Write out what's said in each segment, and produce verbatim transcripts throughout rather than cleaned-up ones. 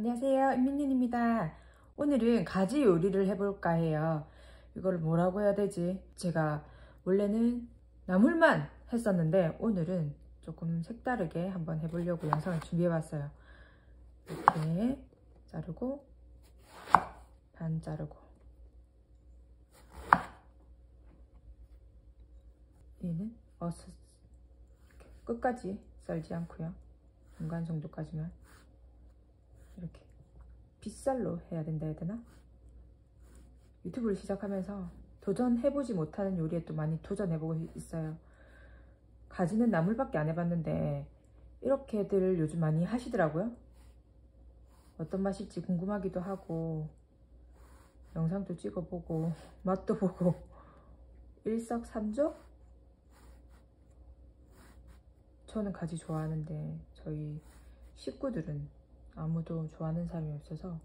안녕하세요, 임민윤입니다. 오늘은 가지 요리를 해볼까 해요. 이걸 뭐라고 해야 되지? 제가 원래는 나물만 했었는데 오늘은 조금 색다르게 한번 해보려고 영상을 준비해봤어요. 이렇게 자르고 반 자르고, 얘는 어스 끝까지 썰지 않고요, 중간 정도까지만 이렇게 빗살로 해야 된다 해야 되나? 유튜브를 시작하면서 도전해보지 못하는 요리에 또 많이 도전해보고 있어요. 가지는 나물밖에 안 해봤는데 이렇게들 요즘 많이 하시더라고요. 어떤 맛일지 궁금하기도 하고 영상도 찍어보고 맛도 보고 일석삼조? 저는 가지 좋아하는데 저희 식구들은 아무도 좋아하는 사람이 없어서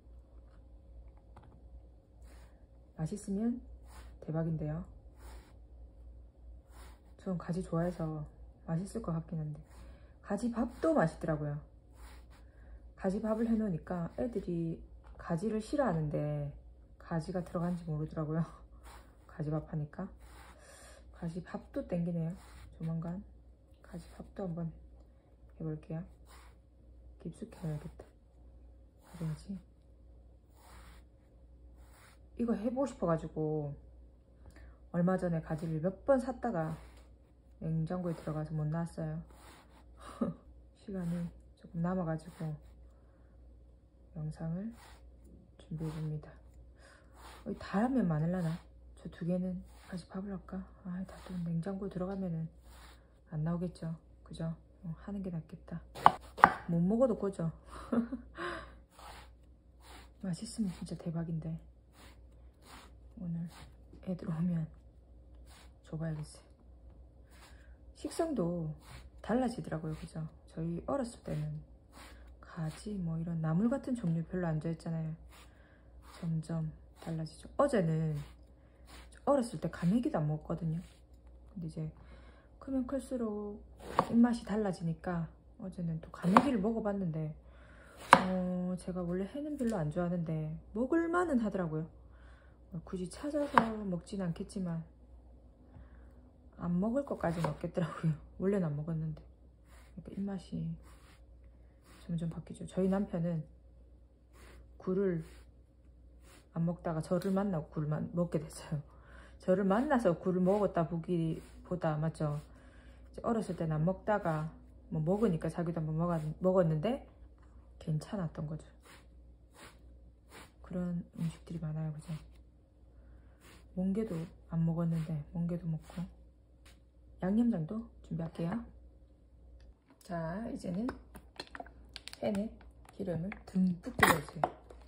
맛있으면 대박인데요. 전 가지 좋아해서 맛있을 것 같긴 한데 가지 밥도 맛있더라고요. 가지 밥을 해놓으니까 애들이 가지를 싫어하는데 가지가 들어간지 모르더라고요. 가지 밥 하니까 가지 밥도 땡기네요. 조만간 가지 밥도 한번 해볼게요. 깊숙이 해야겠다. 그래야지. 이거 해보고 싶어가지고 얼마 전에 가지를 몇 번 샀다가 냉장고에 들어가서 못 나왔어요. 시간이 조금 남아가지고 영상을 준비해봅니다. 다 하면 많을라나? 저 두 개는 같이 밥을 할까? 아, 다 또 냉장고에 들어가면은 안 나오겠죠. 그죠? 어, 하는 게 낫겠다. 못 먹어도 꺼져. 맛있으면 진짜 대박인데 오늘 애들 오면 줘봐야겠어요. 식성도 달라지더라고요. 그죠? 저희 어렸을 때는 가지 뭐 이런 나물 같은 종류 별로 안 좋아했잖아요. 점점 달라지죠. 어제는 어렸을 때 가메기도 안 먹었거든요. 근데 이제 크면 클수록 입맛이 달라지니까 어제는 또 가메기를 먹어봤는데 어, 제가 원래 회는 별로 안 좋아하는데 먹을만은 하더라고요. 굳이 찾아서 먹진 않겠지만 안 먹을 것까지는 없겠더라고요. 원래는 안 먹었는데. 그러니까 입맛이 점점 바뀌죠. 저희 남편은 굴을 안 먹다가 저를 만나고 굴을 먹게 됐어요. 저를 만나서 굴을 먹었다 보기보다, 맞죠? 어렸을 때는 안 먹다가 뭐 먹으니까 자기도 한번 먹었, 먹었는데 괜찮았던 거죠. 그런 음식들이 많아요. 그죠? 멍게도 안 먹었는데 멍게도 먹고. 양념장도 준비할게요. 자, 이제는 팬에 기름을 듬뿍 둘러주세요.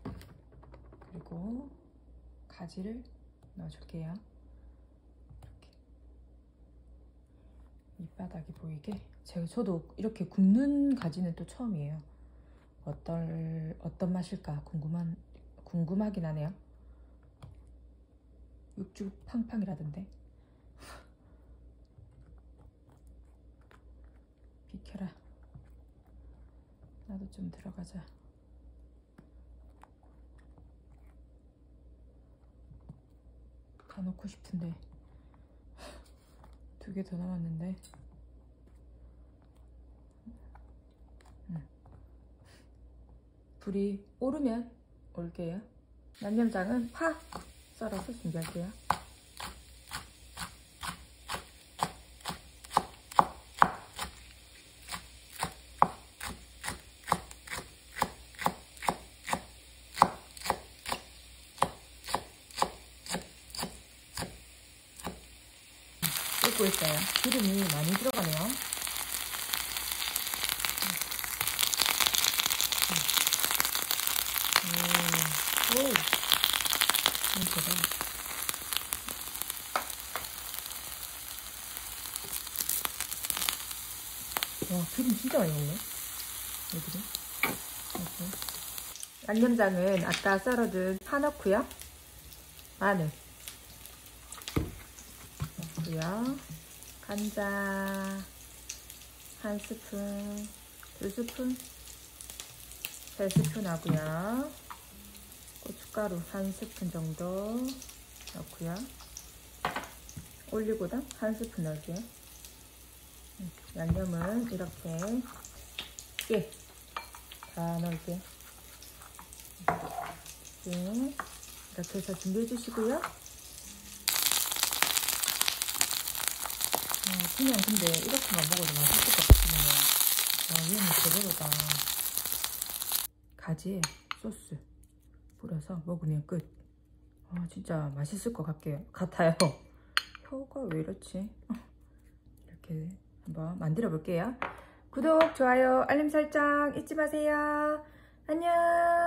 그리고 가지를 넣어줄게요. 이렇게 밑바닥이 보이게. 제가 저도 이렇게 굽는 가지는 또 처음이에요. 어떨 어떤 맛일까 궁금한 궁금하긴 하네요. 육즙 팡팡이라던데. 비켜라. 나도 좀 들어가자. 다 넣고 싶은데 두 개 더 남았는데. 음. 불이 오르면 올게요. 양념장은 파 썰어서 준비할게요. 끓고 있어요. 기름이 많이 들어가네요. 오, 오, 대박. 와, 기름 진짜 많이 먹네. 여기도. 이렇게. 양념장은 아까 썰어둔 파 넣고요. 마늘 넣고요. 간장 한 스푼, 두 스푼 세 스푼 하고요. 고춧가루 한 스푼 정도 넣고요. 올리고당 한 스푼 넣을게요. 양념은 이렇게 예, 다 넣을게요. 예, 이렇게 해서 준비해 주시고요. 어, 그냥 근데 이렇게만 먹어도 맛있을 것 같으네요. 아, 얘는 제대로다. 가지에 소스 뿌려서 먹으면 끝. 아, 진짜 맛있을 것 같게요. 같아요. 혀가 왜 이렇지? 이렇게 한번 만들어 볼게요. 구독, 좋아요, 알림 설정 잊지 마세요. 안녕.